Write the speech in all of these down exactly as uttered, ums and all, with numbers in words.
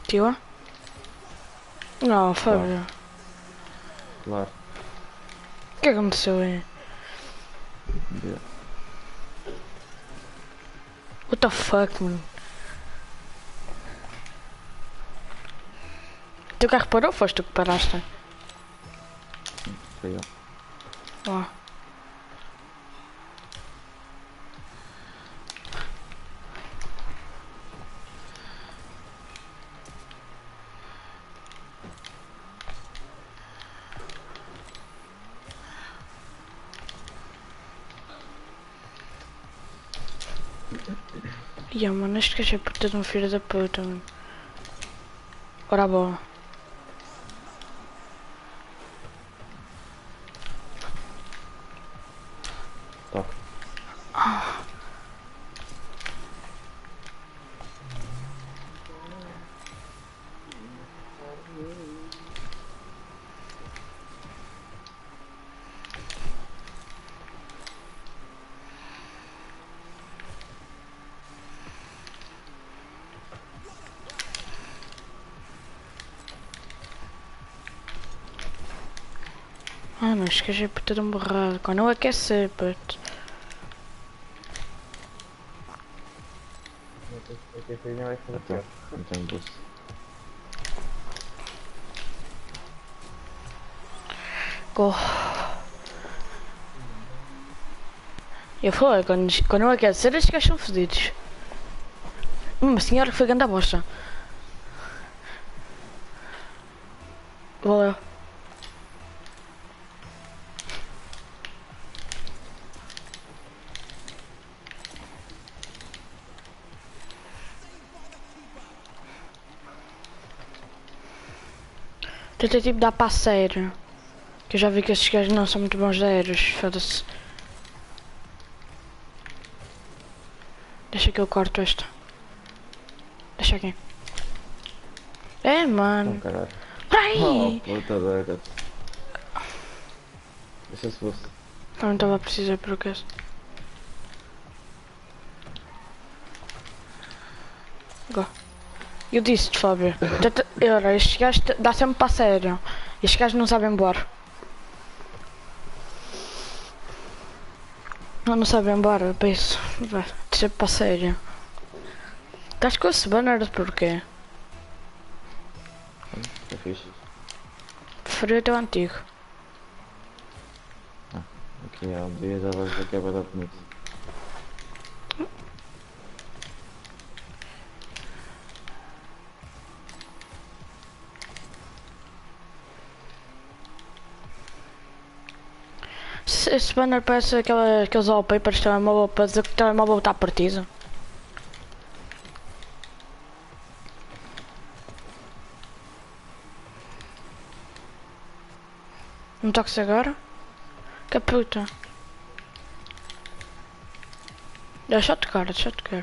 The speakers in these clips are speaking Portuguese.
Tio? Não, Fábio. Claro. O que aconteceu aí? Yeah. What the fuck, mano? Teu carro parou ou foste tu que paraste? Foi eu. Oh. Ia, mano, este gajo é puta de um filho da puta, mano. Ora a bola. Toca. Ah. Ah, não, este gajo é puta de um borrado. Quando eu aquecer, puto. Então, não tenho boost. Go. Eu falei, quando, quando eu aquecer, estes gajos são fodidos. Uma senhora que foi grande a bosta. Valeu. Tentei tipo dar passe aéreo. Que eu já vi que estes gajos não são muito bons de aéreos. Foda-se. Deixa que eu corto esta. Deixa aqui. É, mano. Não, caralho. Ai! Oh, puta doida. Deixa se fosse. Não estava a precisar por acaso. Go. Eu disse-te, Fábio. Tenta- Ora, estes gajos te- dá sempre passe aéreo. Estes gajos não sabem voar. Não, não sabem embora, para isso. Vai, sempre passe aéreo. Estás com esse banner de porquê? É fixe. Preferi o teu antigo. Aqui há um dia já vais ver que é bem bonito. Esse esse banner parece aquela, aqueles wallpapers de telemóvel para dizer que o telemóvel está partido. Não toques agora? Que puta. Deixa eu tocar, deixa eu tocar.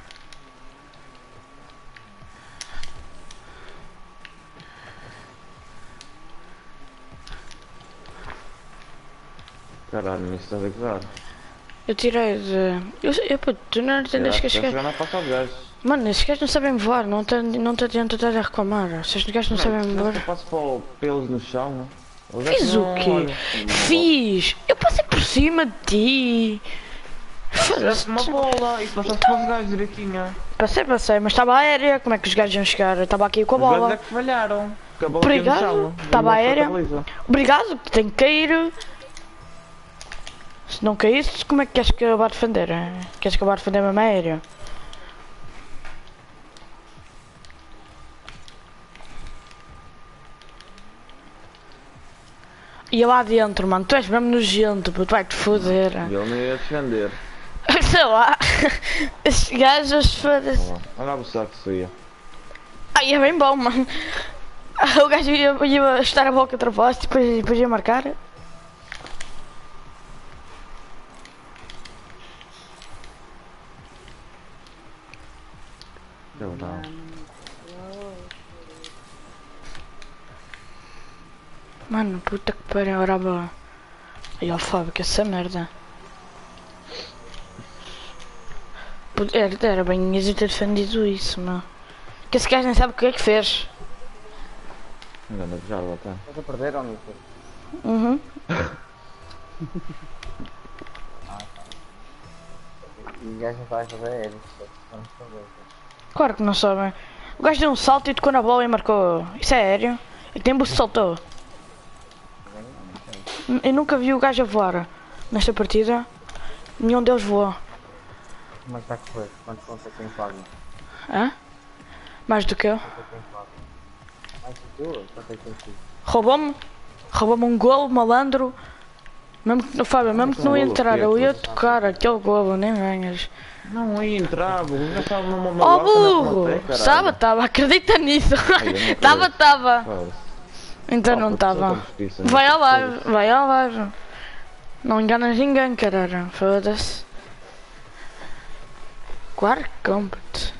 Caralho, nisso estás a gozar. Eu tirei de... Eu, eu puto, tu não entendes que estes Estás a gajos... jogar na passa aos gajos. Mano, estes gajos não sabem voar, não te, não te adianta estar a reclamar. Se estes gajos não sabem voar... Eu passo para o pelos no chão. Eles é que Fiz o não quê? olham. Fiz! Eu passei por cima de ti! Fizeste uma bola e passaste para os gajos direitinho. Passei, passei, mas estava aérea, como é que os gajos iam chegar? Eu estava aqui com a Os gajos bola. é que falharam. Porque a bola caiu no Obrigado, chão. estava aérea. Baliza. Obrigado, tem que cair. Se não caísse, como é que queres que eu vá defender? Queres que eu vá defender mesmo aéreo? E lá dentro, mano, tu és mesmo nojento, puto, vai-te foder. E ele não ia defender. Sei lá, esses gajos foda-se. Olha o saco que saía. Ai, é bem bom, mano. O gajo ia, ia estar a boca outra poste e depois, depois ia marcar. Eu não. Mano, puta que pariu, ora boa. Ai, ó Fábio, que essa merda. Era, era bem easy ter defendido isso, meu. Que esse gajo nem sabe o que é que fez. Ainda não já lá tá. Estás a perder ou não? Uhum. E o gajo não está a fazer aéreos. Vamos fazer. Claro que não sabem. O gajo deu um salto e tocou na bola e marcou. Isso é aéreo? É que nem busto saltou. Eu nunca vi o gajo a voar. Nesta partida, nenhum deles voou. Como é que está a correr? Quantos pontos é que tem Fábio? Hã? Mais do que eu. Quanto é que tem Fábio? Mais do que eu? Quanto é que tem sido? Roubou-me. Roubou-me um golo, malandro. Mesmo que, Fábio, mesmo que não ia entrar, eu ia tocar aquele golo, nem ganhas. Não ia entrar, burro. Já estava numa Oh maloca na burro! plateia, Estava, estava, acredita nisso. Ai, eu não Estava, acredito. estava. Foda-se. Então Ah, não puto, só estava. com justiça, não Vai é? ao live, vai ao live. Não enganas ninguém, caralho. Foda-se. Claro que compra-te.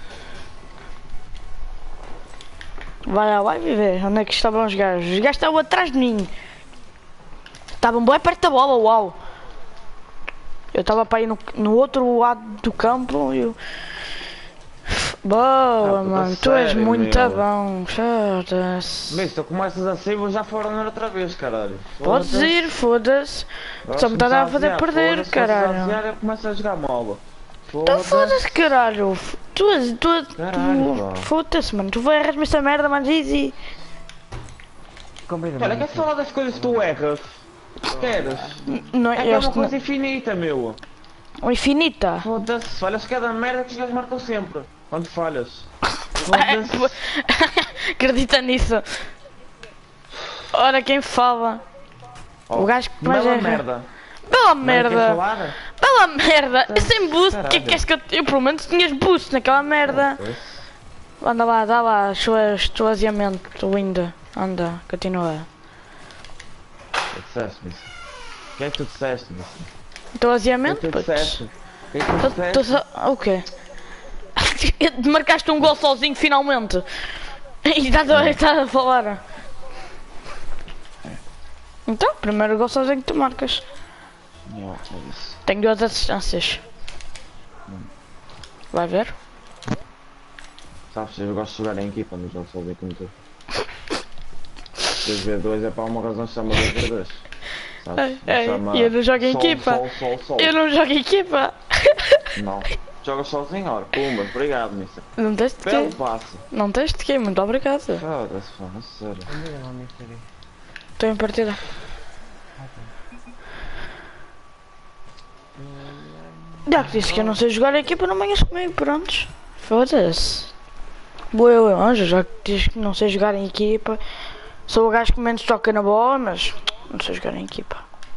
Vai ao live e vê onde é que estavam os gajos. Os gajos estavam atrás de mim. Estavam bem perto da bola, uau. Eu estava para ir no, no outro lado do campo e eu... Boa, Ah, puta, mano, tu és sério, muito meu. bom, foda-se. Mas tu começas assim, vou já fora outra vez, caralho. Podes Foda-se. ir, foda-se. Agora Só me se está a começar fazer aziar, perder, foda-se, caralho. começas a aziar, eu começo a jogar mola. Então Foda-se. foda-se, caralho. Tu, és- tu, és- Caralho, tu pá. foda-se, mano. Tu vai erras-me essa merda, mano, easy. Combina Olha, queres falar das coisas que tu erras? Queres? Não, É que é este uma coisa não. infinita, meu. O infinita. Foda-se, falhas cada merda que os gajos marcam sempre. Quando falhas. Foda-se. Acredita nisso. Ora, quem fala? O gajo que mais Bela erra. merda. Bela Não quer merda. falar? Bela merda. Eu sem boost. O que é Caralho. que queres que eu... Eu pelo menos tinhas boost naquela merda. Foda-se. Anda lá, dá lá. Esvaziamento ainda. Anda, continua. Tu disseste-me isso. O que é que tu disseste-me isso? O Esvaziamento, que é que tu putz. disseste? O que é que tu Tô- tô disseste? só- O quê? Marcaste um gol sozinho finalmente. E estás a, estás a falar. Então, primeiro gol sozinho que tu marcas. Não, é isso. Tenho duas assistências. Vai ver? Sabes, eu gosto de jogar em equipa, mas jogo sozinho como tu. dois vezes dois é para uma razão que se chama dois vezes dois. Sabes? Ei, Chama eu não jogo em sol, equipa. Sol, sol, sol. Eu não jogo em equipa. Não. Jogas sozinho, ora, pumba, obrigado, mister. Não tens de Belo quê? passe. Não tens de quê? Muito obrigado. Foda-se, pá, não sério. Combina lá, mister. Estou em partida. Já que disse que eu não sei jogar em equipa, não venhas comigo, prontos. Foda-se. Boa eu, anjo, já que diz que não sei jogar em equipa. Sou o gajo que menos toca na bola, mas não sei jogar em equipa.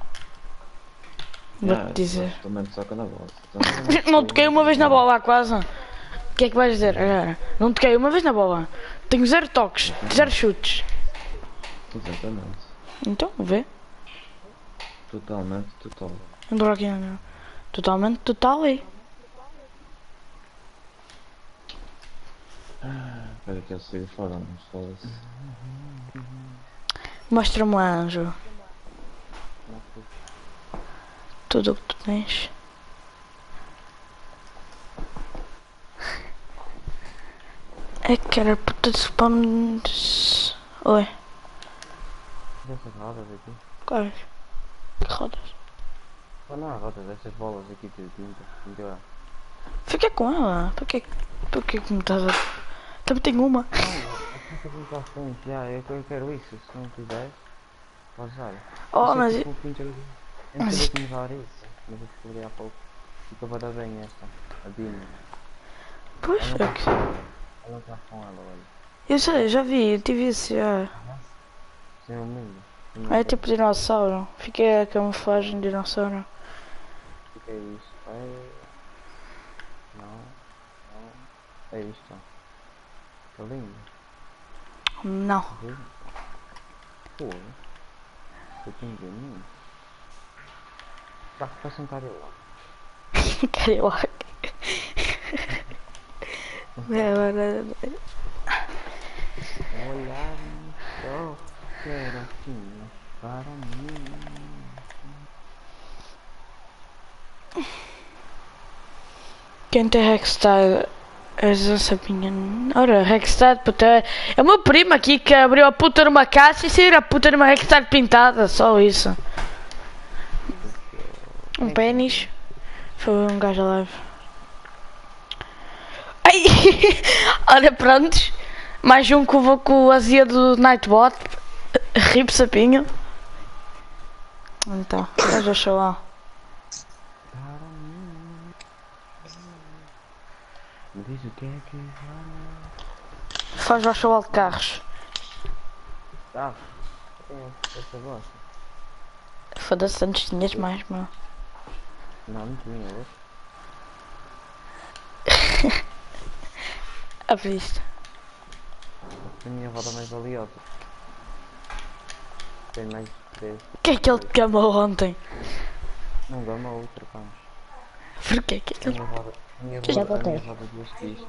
Vou-te Ah, dizer. Também te toca na bola. Não toquei uma vez na bola, quase. O que é que vais dizer agora? Não toquei uma vez na bola. Tenho zero toques, zero chutes. Exatamente. Então, vê. Totalmente, total. Ando aqui, ando. Totalmente total aí. Espera que eu sair fora, mas foda-se. Mostra-me, anjo. Tudo o que tu tens. É que era puta de spam. Oi, Dessas rodas aqui. quais? Que rodas? Oh, não há rodas, essas bolas aqui de tinta. Tinta. Fica com ela. Por que, por que que me estás a... Também tenho uma. Não, eu não à frente, já, eu, eu quero isso, se não quiseres, podes usar. Oh, Isso é mas... tipo o pintor- Eu não mas- sabia como usar isso, mas eu descobri há pouco. Fica para bem esta, a Dina. Pois, Ela é não que... está ela não está com ela, olha. Eu sei, já vi, eu tive isso já. Sem o mundo. É tipo dinossauro. Fiquei a camuflagem de dinossauro. O que é isto? É... Não, não. É isto. Está lindo. Não. Pô. Eu tenho de mim. Tá, parece um carioca. Carioca. É, mano. Olhar só quero assim para mim. Quem tem Hextile És a sapinha. Ora, Rextad, puta. É é o meu primo aqui que abriu a puta numa caixa e saiu a puta numa Rextad pintada, só isso. Um pênis. Foi um gajo live. Ai! Olha, prontos. Mais um que eu vou com o azia do Nightbot. Rip sapinho. Então, já achou lá. Diz o que é que Faz já achou de carros. Ah, é, essa gosta. Foda-se, antes tinhas mais, meu. Não, não tinha, é. A vista. A minha avó mais valiosa. Tem mais três. O que é que ele te gamou ontem? Não gama outra, pá. Porquê que A ele... minha avó, a minha avó, Já a voltei. minha avó de duas dias.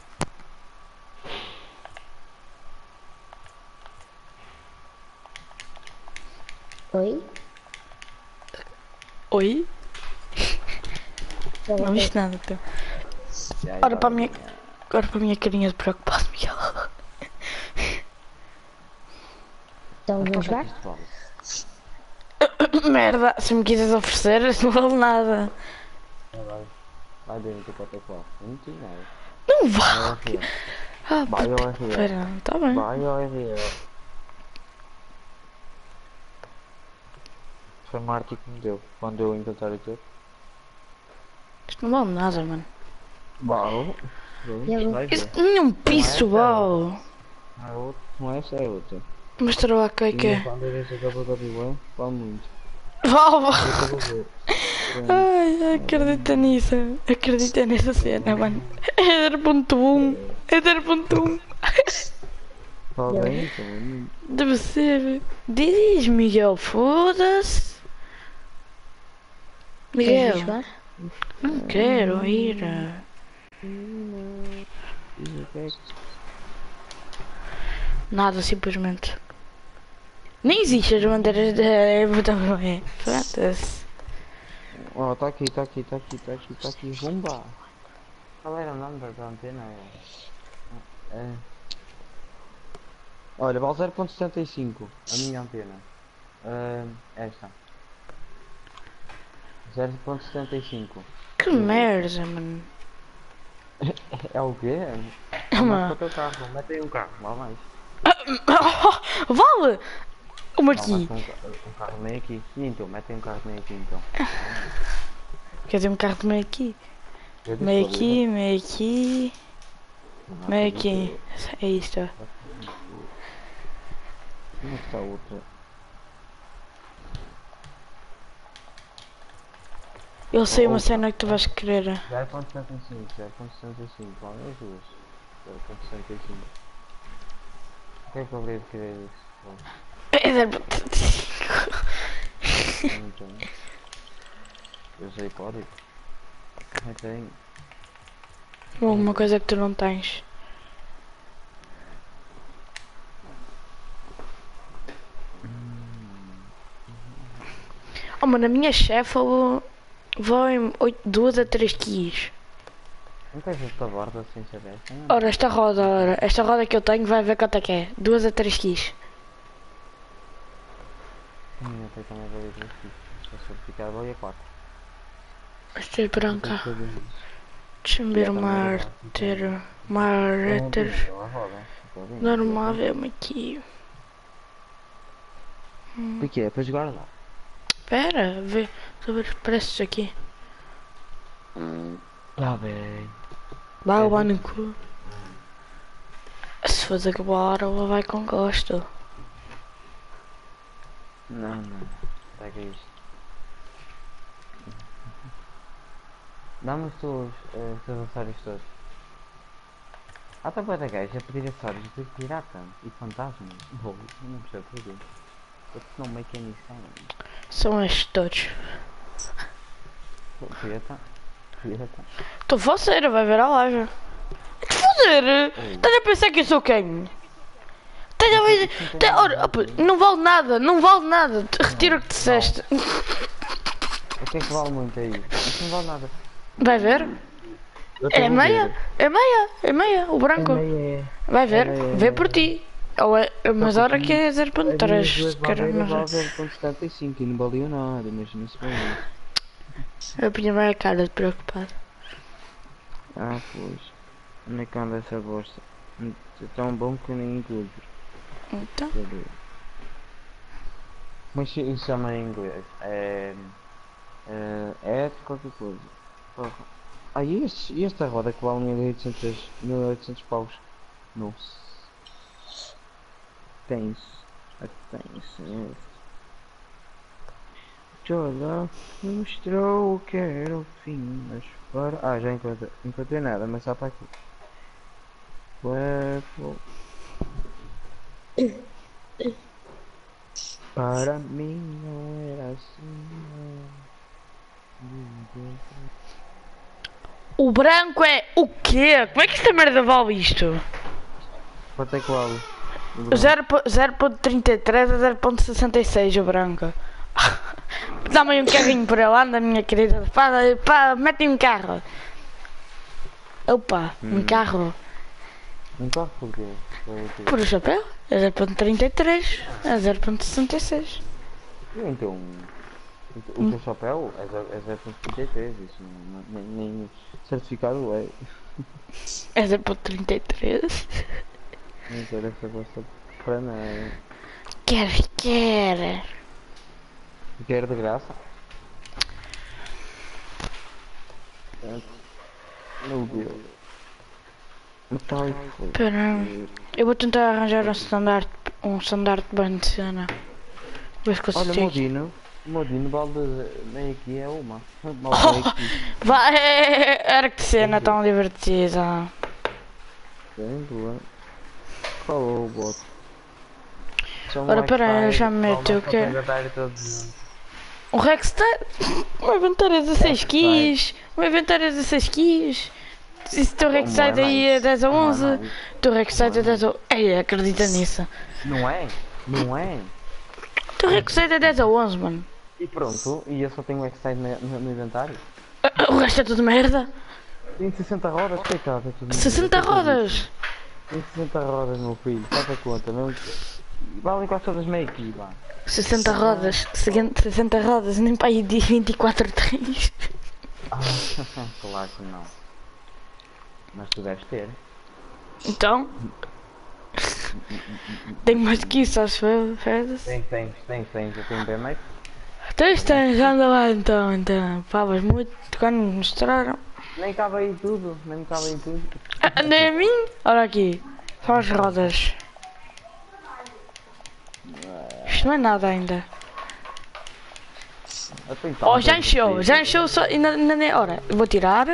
Oi? Oi? Já Não voltei. viste nada, teu. Já, Ora já, para a minha... já. Agora para a minha carinha de preocupado, Miguel. Estamos a jogar? Isto vale. Merda, se me quiseres oferecer, não vale nada. Vai, vai. Vai dentro do protocolo. Eu não tinha nada. Não Vai vale. ao R L. Ah, Vai ao puta. R L. Espera, tá bem. Vai ao R L. Foi Marty que me deu. Quando eu encontrar o teu. Isto não vale nada, mano. Bom. E agora? Vai ver. Isto nenhum piso vale. Não é outra. Não é essa, é outra. Mostra lá o que é que é. Quando eu vejo a W W E, vale muito. Vale, vale. Eu vou ver. Ai, acredita nisso. Acredita nessa cena, mano. É zero ponto um. É zero ponto um. Vale bem, então. Deve ser. Diz, Miguel, foda-se. Queres Miguel, jogar? não quero ir. Diz o que é que Nada, simplesmente. Nem existem as bandeiras da W E. Foda-se. Ó, oh, tá aqui, tá aqui, tá aqui, tá aqui, tá aqui, rumba! Qual era o nome da antena? É... é... Olha, vale zero ponto setenta e cinco, a minha antena. Uh, esta. zero ponto setenta e cinco. Que merda, mano. É o quê? É Vamos uma... para o teu carro, mete aí um carro, lá mais. Vale! Uma Não, aqui. mete um, ca- um carro meio aqui. E então, mete aí um carro meio aqui então. Quer dizer, um carro de meio aqui. Eu disse Meio para aqui, meio aqui. ali, Meio não, aqui. É isto. Onde é que está a outra? Eu sei uma Opa. cena que tu vais querer. zero ponto setenta e cinco, zero ponto setenta e cinco, vale as duas. zero ponto setenta e cinco. O que é que eu devo querer isso? Bom, É zero ponto cinco. não tenho. Eu sei código. Eu tenho. Alguma coisa que tu não tens. Oh, mano, a minha chefa vou, vou em oito, duas a três keys. Não tens esta borda sem ser esta? Não. Ora, esta roda, ora, esta roda que eu tenho vai ver quanto é que é. Duas a três keys. Hum, eu tenho também valia três aqui. Se eu ficar valia quatro. Esta é branca. Tem que fazer isso. Deixa-me ver uma arter. Uma arter. Ela roda. Estou bem. Normal, vê-me aqui. O que é? Para jogar lá? Espera, vê. Estou a ver os preços aqui. Tá bem. Vai levar no cu. Se fosse agora, ela vai com gosto. Não, não. Pega isto. Dá-me os teus, eh, os teus acessórios todos. Ah, tá bem da gaja, a pedir acessórios de pirata e fantasma. Bom, eu não percebo porquê. Porque não make any sense. São estes todos. Pô, pirata. Pirata. Estou faceira, vai ver a live. Que foder? Estás a pensar que eu sou quem? Estás a ver? Tá- ora, opa, não vale nada, não vale nada. Te- Retiro o que disseste. O que é que vale muito aí? Isso não vale nada. Vai ver? Eu até É vou meia, ver. é meia, é meia, o É branco. meia, é. Vai ver, É meia, vê é por meia. ti. Ou é, mas Só a hora que que é zero ponto As minhas três, duas quero barreiras não vale sei. zero ponto setenta e cinco e não valiam nada, imagina-se bem isso. A minha vai a cara de preocupado. Ah, pois. Onde é que anda essa bosta? É tão bom que eu nem encontro. Então, Cadê? Mas se- isso chama em inglês. É. É. É qualquer coisa. Porra. Ah, e, este, e esta roda que vale mil e oitocentos, mil e oitocentos paus? Nossa. Tens. Ah, tens. É. Olha, mostrou que era o fim, mas para. Ah, já encontrei, encontrei nada, mas só para aqui. Levo. Para mim não era assim. Não. o branco é o quê? Como é que esta merda vale isto? Quanto é que vale? zero ponto trinta e três a zero ponto sessenta e seis o branco. Dá-me aí um carrinho por lá, anda minha querida. Pá, pá, mete um carro. Opa, um Hum. carro. Um carro porquê? Por o chapéu, é zero ponto trinta e três a zero ponto sessenta e seis. Então, o teu chapéu é zero ponto trinta e três, isso não, nem, nem certificado é. É zero ponto trinta e três. Não quero essa bosta para nada. Quer, quer. Quero de graça. Meu Deus. Metálico. Espera, eu vou tentar arranjar um standard, um standard bem de cena. Ver se Olha, o consigo. Modino. O Modino balde nem aqui é uma. Mal Oh, aqui. vai, era que cena tão divertida. Bem boa. Qual é o bot? Ora, peraí, eu já me meto, o quê? O Rex está. O inventário é dezasseis quilos. O inventário é dezasseis quilos. Se o teu Rex sai daí é dez a onze. O teu Rex sai da dez a onze. Ei, acredita nisso. Não é? Não é? O teu Rex sai da dez a onze, mano. E pronto, e eu só tenho o X-Side no, no, no inventário. O resto é tudo merda. Tem sessenta rodas, coitado. É tudo sessenta merda, é tudo rodas. Tem sessenta rodas, meu filho, faz a conta, não? Valem quase todas meio aqui, vá. sessenta rodas. sessenta rodas, nem para aí de vinte e quatro tens. Ah, claro que não. Mas tu deves ter. Então. Tenho mais do que isso, acho eu. Fez. Tens, tens, tens, tens. Eu tenho bem mais. Tens, tens, anda lá então, então. Favas muito quando me mostraram. Nem cabe aí tudo, nem me cabe aí tudo. Ah, nem a mim? Olha aqui. Só as rodas. Isto não é nada ainda. Eu tenho Oh, já tantas encheu, aqui. já encheu só. Ainda, ainda nem. Ora, eu vou tirar.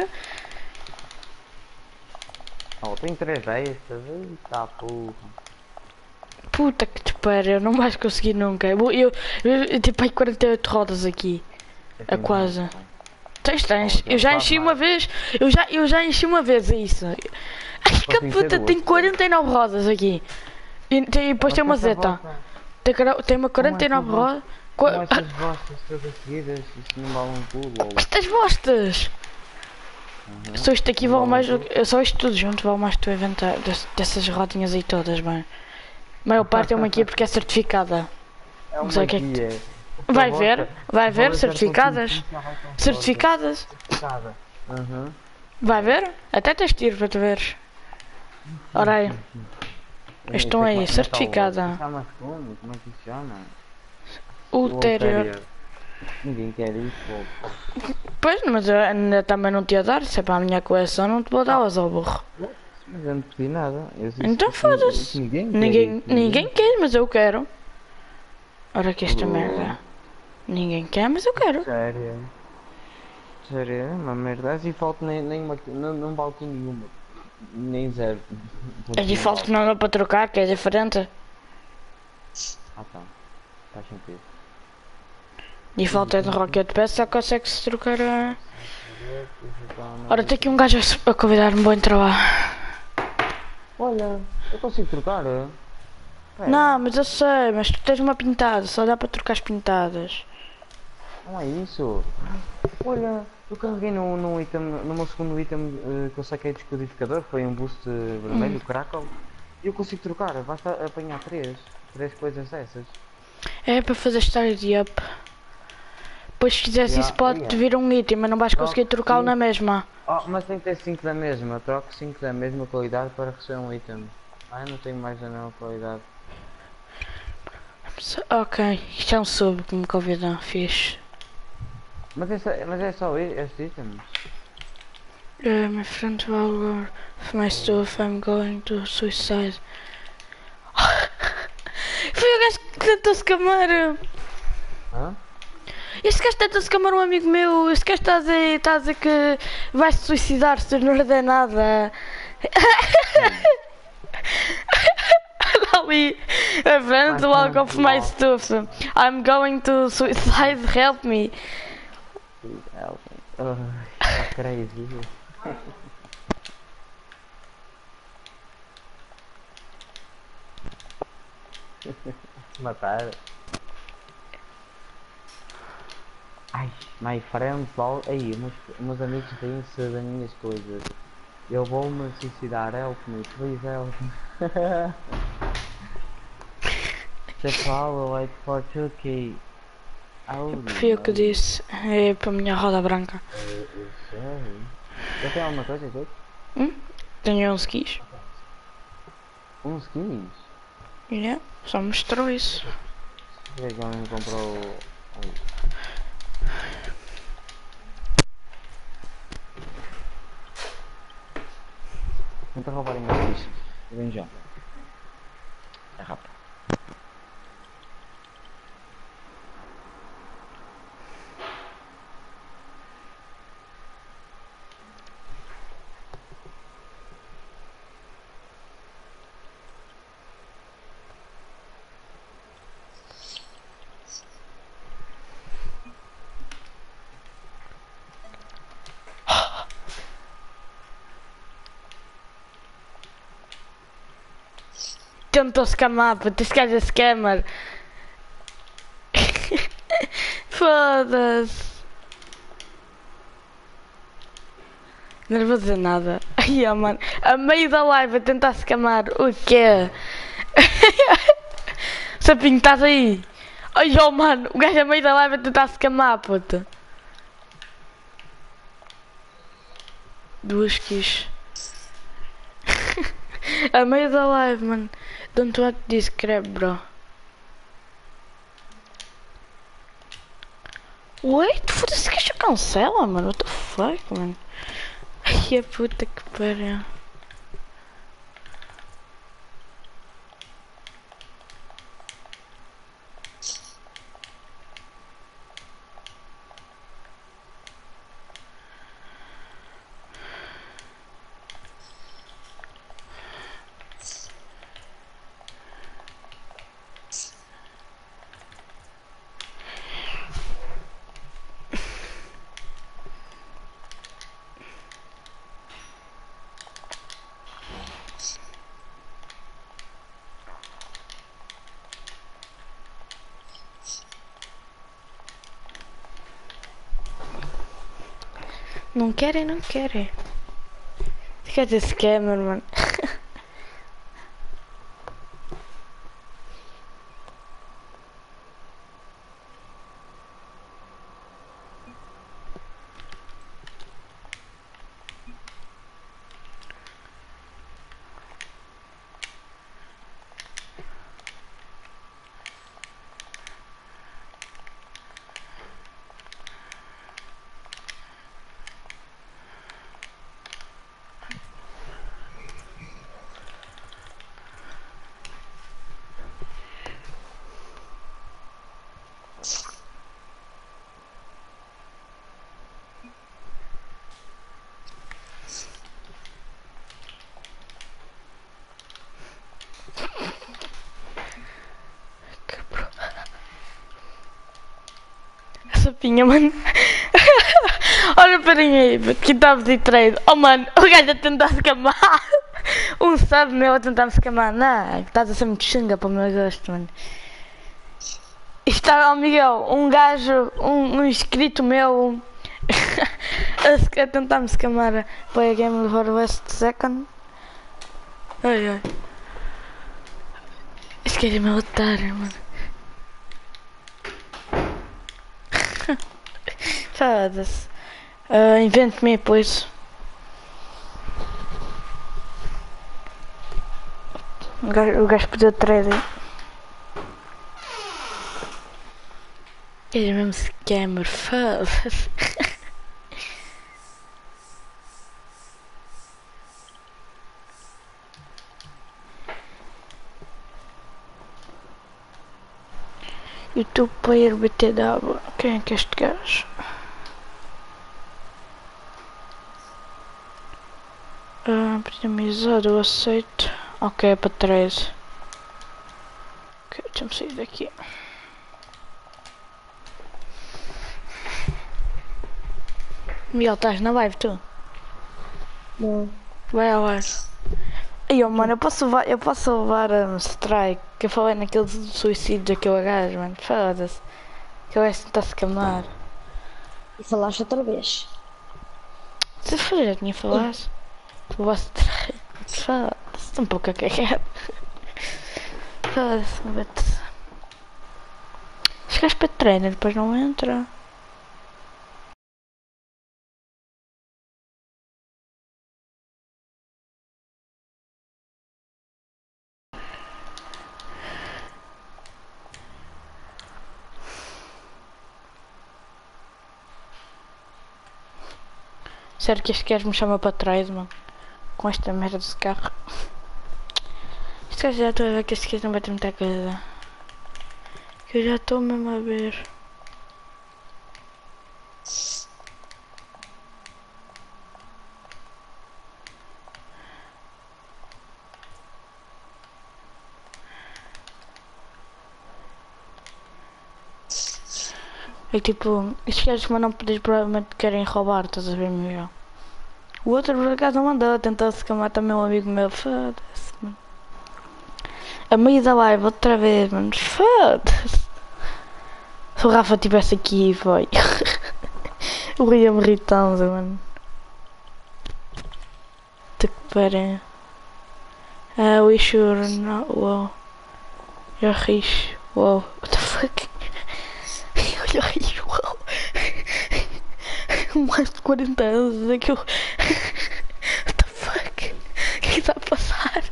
Oh, tenho três destas. Eita porra. Puta que te pariu, não vais conseguir nunca. Eu, eu, eu, eu tipo aí quarenta e oito rodas aqui. É quase. Tens, tens. Eu já enchi uma vez. Eu já, eu já enchi uma vez isso. Ai que tem puta, duas. tem quarenta e nove rodas aqui. E, tem, e depois tem uma zeta. Tem, cara- tem uma quarenta e nove Como é rodas. Com Qua- essas bostas todas seguidas, isto não vale um pulo. Ou... Estas bostas! Só isto aqui vale mais do que. Só isto tudo junto vale mais que tu inventar des- dessas rodinhas aí todas, bem. A maior parte é uma aqui porque é certificada. É uma Não sei o que é que guia. Vai Esta ver, bosta, vai ver, vale certificadas. zero ponto cinco, já vai com Certificadas. certificada. Aham. Vai ver? Até tens tiro para tu veres. Ora aí. Estão aí, certificada. Chama-se como? Como é que se chama? Ulterior. Ninguém quer isso, pô. Pois, mas eu ainda também não te ia dar. Se é para a minha coleção, não te vou dar as ao burro. Mas eu não pedi nada. Eu disse Então que foda-se. Ninguém quer Ninguém, isso. ninguém quer, mas eu quero. Ora que esta Oh. merda. Ninguém quer, mas eu quero. Sério? Sério? É uma merda. Assim falta nem, nem uma. Não, não vale nenhuma. Nem zero. É de falta que não dá para trocar, que é diferente. Ah tá. Faz sentido. De falta é de Rocket Pass, só consegue-se trocar a... Ora, tem aqui um gajo a- a convidar-me, bom trabalho. Olha, eu consigo trocar? é? Pera, Não, mas eu sei, mas tu tens uma pintada, só dá para trocar as pintadas. Não é isso. Olha, Eu carreguei no, no, item, no meu segundo item eh, que eu saquei de descodificador, foi um boost eh, vermelho, o Crackle. E eu consigo trocar, basta apanhar três. Três coisas dessas. É para fazer started up. Depois se quiseres Yeah, isso pode yeah. vir um item, mas não vais conseguir Troco trocá-lo na cinco. mesma. Oh, mas tem que ter cinco da mesma. Eu troco cinco da mesma qualidade para receber um item. Ah, eu não tenho mais da mesma qualidade. Ok, isto é um sub que me convidam, fixe. Mas, esse, mas é só i- estes itens? Uh, my friend Valor, for my stuff, I'm going to suicide. Foi o gajo que tentou se camar. Hã? Este gajo tentou se camar um amigo meu. Este gajo está a dizer, está a dizer que vai se suicidar se não lhe der nada. Ali, my friend, welcome for my stuff. I'm going to suicide, help me. Please help me. Oh, tá crazy. Matar. Ai, my friends all. Aí, meus, meus amigos riem-se das minhas coisas. Eu vou-me suicidar, help me, please help me. The follow wait for Chucky. Oh, Foi o que disse. É para a minha roda branca. Sério? Eu tenho alguma coisa, Jake? Tenho uns skis. Uns skins? Yeah, só mostrou isso. Por que alguém comprou. um- Tenta roubar em meus skins. Vem já. É rápido. Tentou scamar, puto, este gajo é scammer. Foda-se. Não vou dizer nada. Ai, oh, mano. A meio da live a tentar scamar. O quê? Sapinho, estás aí? Ai, oh, mano. O gajo a meio da live a tentar scamar, puta. Duas quis. A meio da live, mano. Don't want this crap, bro. Wait, foda-se que já cancela, mano. What the fuck, mano? Ai, a puta que pariu. Não querem, não querem. Quer dizer, scammer, mano. Sapinha, mano. Olha para mim aí, que está a pedir trade. Oh, mano, o gajo a tentar se camar. Um sub meu a tentar se camar. Não, estás a ser muito xinga para o meu gosto, mano. Está, oh Miguel, um gajo, um, um inscrito meu A sequer tentar-me escamar. Play a game for last second. Ai ai. Eles querem me matar, mano. Foda-se. Uh, invent me, please. O gajo, o gajo pediu trading. Ele é mesmo scammer, foda-se. YouTube Player B T W. Quem é que é este gajo? Ah, Premizado, eu aceito. Ok, é para treze. Ok, deixa-me sair daqui. Miguel, estás na live tu? Não. Vai à live. Ai, oh, mano, eu posso levar, eu posso levar um strike. Que eu falei naquele suicídio daquele gajo, mano. Foda-se. Que ele está-se a camar. E falaste outra vez. Se for, já tinha falado. Levar strike. Foda-se. Estou um pouco a cagar. Foda-se, mete-se. Os gajos para treino, depois não entra. Sério que este gajo me chama para trás, mano. Com esta merda de carro. Este gajo já estou a ver que este gajo não vai ter muita coisa. Que eu já estou mesmo a ver. É tipo, estes gajos que mandam pedir provavelmente querem roubar, estás a ver, Miguel? O outro por acaso não mandou, tentou se camar também um amigo meu, foda-se, mano. A meio da live outra vez, mano, foda-se. Se o Rafa estivesse aqui, foi. Eu ia-me rir tanto, mano. Te que parem. Ah, we sure not, wow. Já ris, wow, what the fuck? Olha aí, uau! Mais de quarenta anos, aquilo. What the fuck? O que está a passar?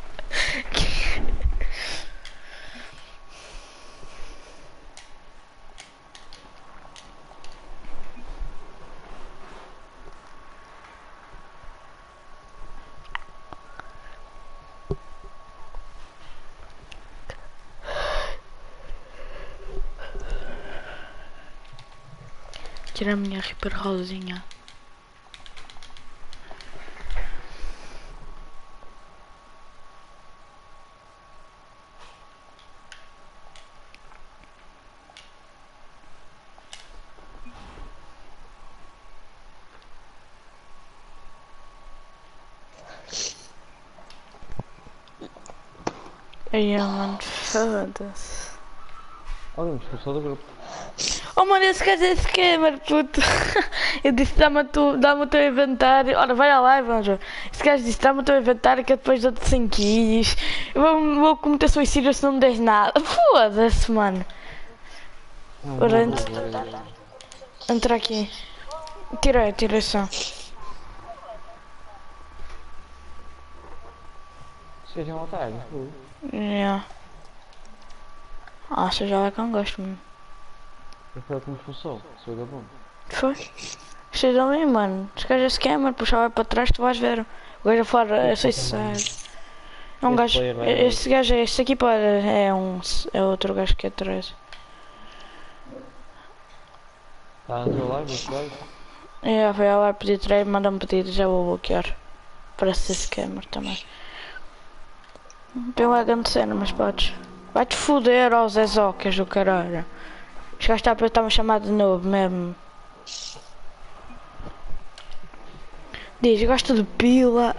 Tirar a minha Reaper rosinha. Ai, mano, foda-se. Olha, me expulsou do grupo. Oh, mano, esse gajo é scammer, puto. Eu disse, dá-me tu, dá-me o teu inventário. Ora, vai à live, Anjo. Esse gajo disse, dá-me o teu inventário que eu depois dou-te cem quilos. Eu vou, vou cometer suicídio se não me des nada. Foda-se, mano. Ora, entra, entra aqui. Tirei, tirei só. Sejam otários, pô. Yeah. Ah, já vai com gosto, mano. Foi ele que me expulsou, sou da bom. Foi? Vocês ali, mano. Os gajos é scammer, puxava para trás, tu vais ver. O gajo fora, eu sei se sabe. É um gajo. Este gajo é. Este aqui pode, é um. É outro gajo que é três. Está na tua live, este gajo? É, foi lá pedir três, manda-me pedir, já vou bloquear. Parece ser scammer também. Tem lá grande cena, mas podes. Vai-te foder, ó Zé Zocas do caralho. Os gajos estão a estar-me a chamar de novo mesmo. Diz, gosto de pila.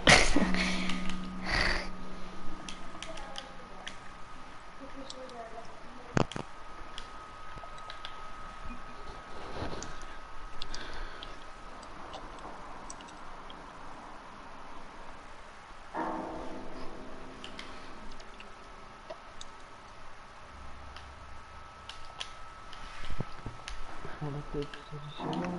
Ela tem que chegar.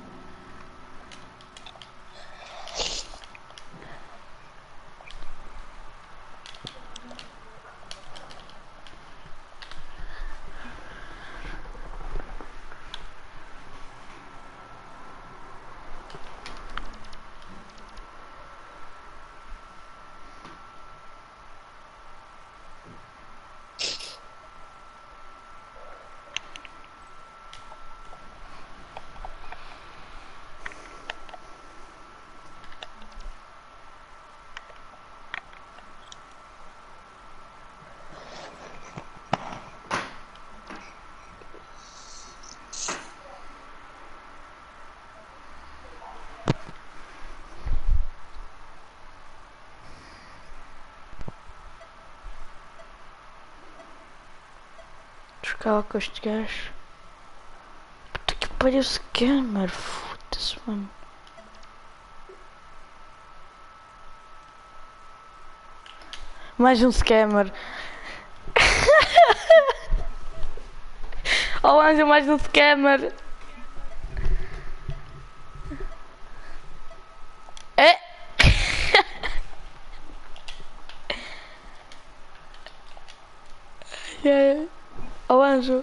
Ficava com este gajo. Puta que pariu, scammer. Foda-se, mano. Mais um scammer. Oh, Anjo, mais um scammer. É. Yeah. Oh, Anjo.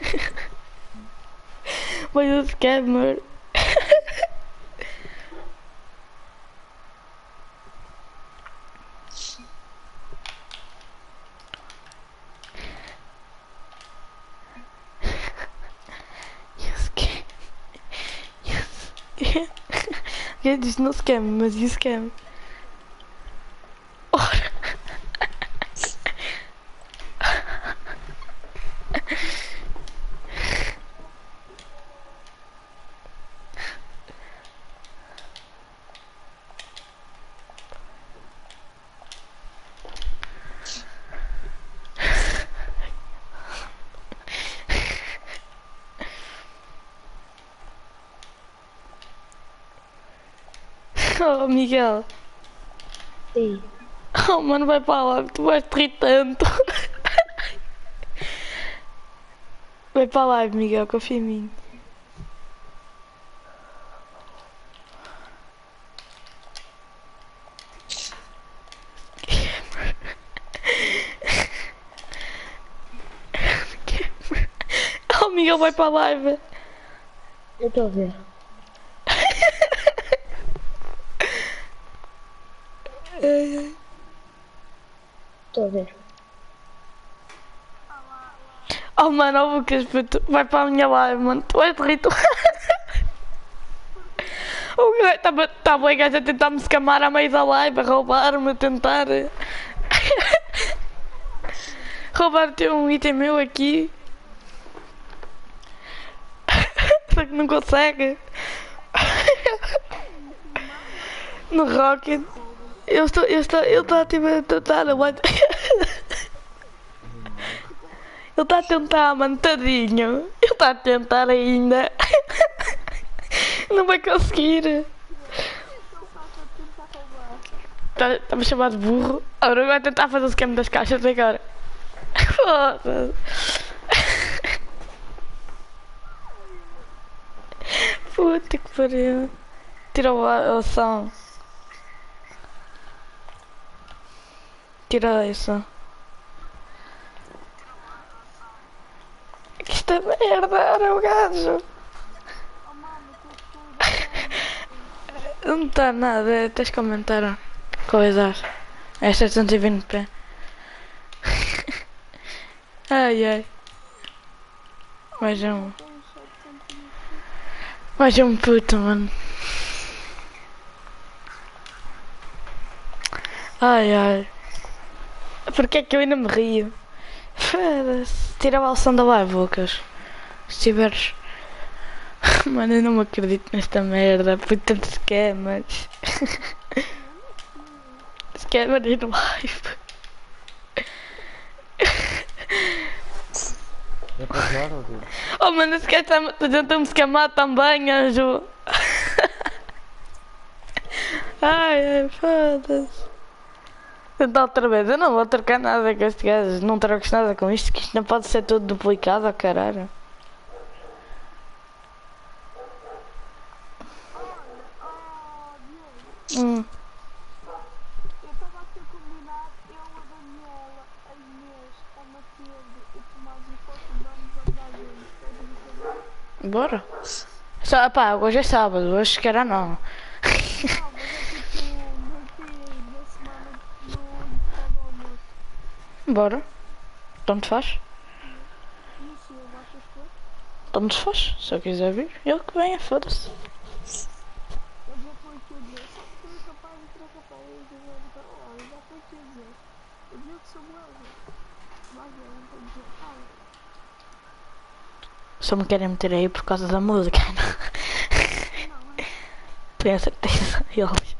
Mais um scammer. Yes, scam. Yes. Eu disse não scam, mas you scam. Ora. Oh, Miguel. Sim. Oh, mano, vai para lá, tu vais te rir tanto. Vai para lá, Miguel, confia em mim. Oh, Miguel, vai para a live. Eu estou a ver. Estou a ver. Oh, mano, oh, Lucas, puto, vai para a minha live, mano, tu és rito. O gajo estava tá bem, gajo a tentar me escamar a meio da live, a roubar-me, a tentar roubar-te um item meu aqui. Só que não consegue. No Rocket. Eu estou, eu estou, ele está tipo, a tentar, ele está a tentar, mano, tadinho. Ele está a tentar ainda. Não vai conseguir. Está-me a chamar de burro. Agora vai tentar fazer o esquema das caixas agora. Foda-se. Puta que pariu. Tirou a, a som. Tira isso. Que esta merda era o gajo. Não está nada, tens que comentar coisas. É setecentos e vinte p. Ai ai. Mais um. Mais um puto, mano. Ai ai. Porquê é que eu ainda me rio? Foda-se. Tira a balsão da live, Lucas. Se tiveres. Mano, eu não me acredito nesta merda. Puta de esquemas. Scammer in live. É para jogar ou quê? Oh, mano, esse gajo está tentando me escamar também, Anjo. Ai, ai, foda-se. Tentar outra vez. Eu não vou trocar nada com este gajo. Não troques nada com isto, que isto não pode ser tudo duplicado, oh, caralho. Hum. Eu estava a ter combinado, eu, a Daniela, a Inês, a Matilde, o Tomás e o Costa, vamos andar juntos. Queres ir também? Bora. Só, pá, hoje é sábado, hoje se calhar não. Não, mas é tipo no fim da semana no intervalo do almoço. Bora. Tanto faz. No sul, achas que foi? Tanto faz. Se eu quiser vir, ele que venha, foda-se. Eu já estou aqui a dizer, só que foi capaz de ser capaz de dizer, então, ó, eu já estou aqui a dizer. Eu digo que sou belga. Vai ver, não tenho que dizer, fala. Só me querem meter aí por causa da música. Não, é. Tenho a certeza. Eles.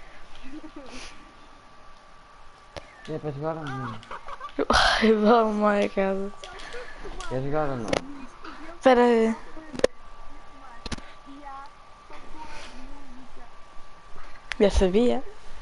É para jogar ou não? Ai, vamos lá a casa. Quer jogar ou não? Espera aí. E há para pôr música. Já sabia.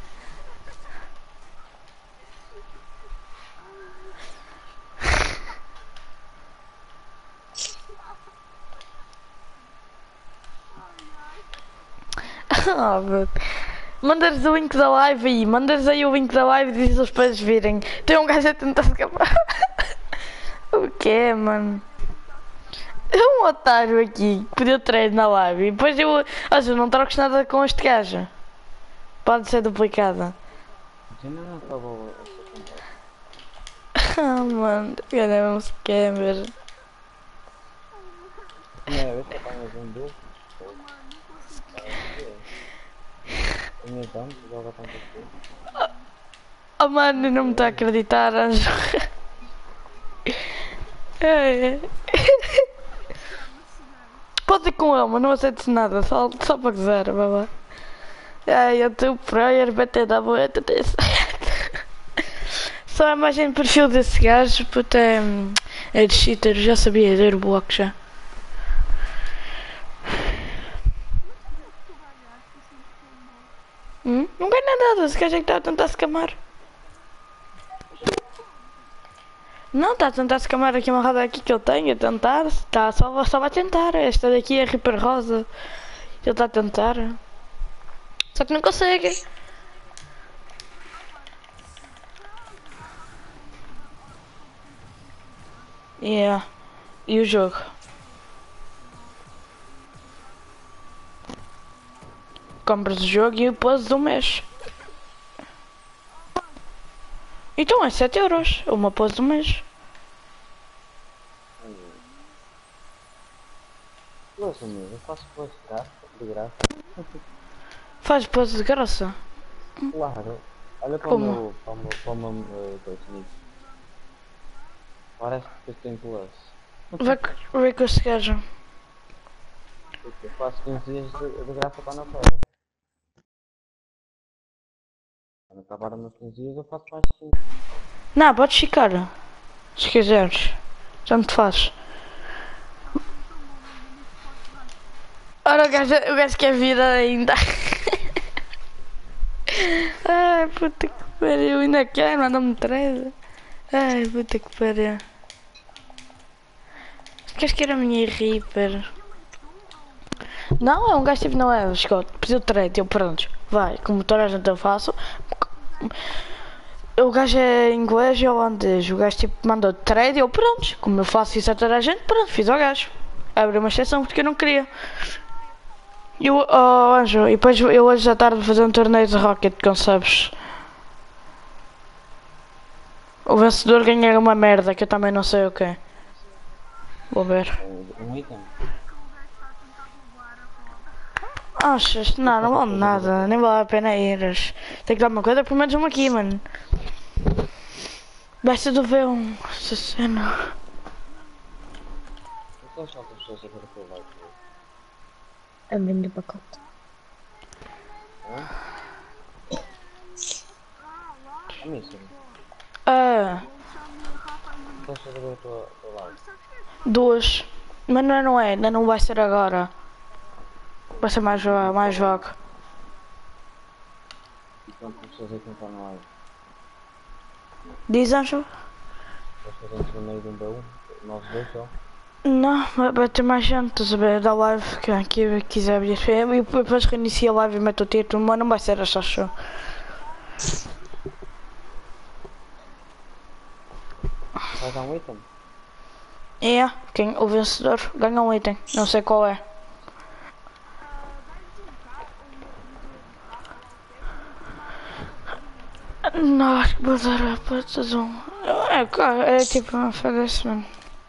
Ah, meu. Mandas o link da live aí, mandas aí o link da live e dizes para eles virem. Tem um gajo a tentar escapar. O que, mano? É um otário aqui que pediu trade na live e depois eu. Olha, não troques nada com este gajo. Pode ser duplicada. Já não acabou essa conversa. Ah, mano, eu não se scammer. Primeira vez que apanhas um duplo. Tinha tanto, joga tanto assim. Oh, mano, não me está a acreditar, Anjo. É. Pode ir com ele, mas não aceito nada, só, só para gozar, babá. Ai, eu tenho prayer, B T W, T T sete. Só a imagem de perfil desse gajo, puta, é, é de cheater, já sabia ler o bloco já. Hum? Não ganha nada, esse gajo é que está a tentar se camar. Não, está a tentar se camar aqui uma roda aqui que eu tenho, a tentar, tá, só, só vai tentar, esta daqui é Reaper Rosa. Ele está a tentar. Só que não consegue. Yeah. E o jogo? Compras o jogo e o pose do mês. Então é sete euros, uma pose do mês. Nossa, meu, eu faço pose de graça, de graça. Faz pose de graça. Claro. Olha para o Como? meu, para o meu, para o meu, uh, coisa nisso. Parece que depois tem plus. Vai, vai com esse gajo. Eu faço quinze dias de, de graça para não fora. Quando acabar meus quinze dias eu faço mais quinze. Não, podes ficar. Se quiseres. Tanto faz. Ora, o gajo, o gajo quer vir ainda. Ai, puta que pariu. Ainda quer, manda-me treze. Ai, puta que pariu. Queres que era a minha Reaper? Não, é um gajo tipo, não é, Scott. Pediu trade, eu pronto. Vai, como toda a gente eu faço. O gajo é inglês e holandês. O gajo tipo mandou trade e eu pronto. Como eu faço isso a toda a gente, pronto, fiz ao gajo. Abri uma exceção porque eu não queria. E o oh, Anjo, e depois eu hoje à tarde vou fazer um torneio de Rocket, como sabes. O vencedor ganha uma merda que eu também não sei o que é. Vou ver. Um item. Achas? Não, não vale nada, nem vale a pena ir. Tem que dar uma coisa, pelo menos uma aqui, mano. Basta tu ver um. Essa cena. Não são quantas pessoas agora que eu levo? Abrindo o pacote. Hã? A missa. Ah, Quantas pessoas agora que eu eu levo? duas. Mas não, é, não é, ainda não vai ser agora. Vai ser mais, mais vago. E quantas pessoas é que não estão na live? Diz, Anjo? Nós fazemos no meio de um B um, nós dois só. Não, vai vai ter mais gente, estás a ver, da live, que aqui quiser vir. E depois reinicia a live e mete o título, mas não vai ser esta show. Vai dar um item? É, quem, o vencedor ganha um item, não sei qual é. Não, acho que vou dar a patas um. É, claro, é tipo um agradecimento.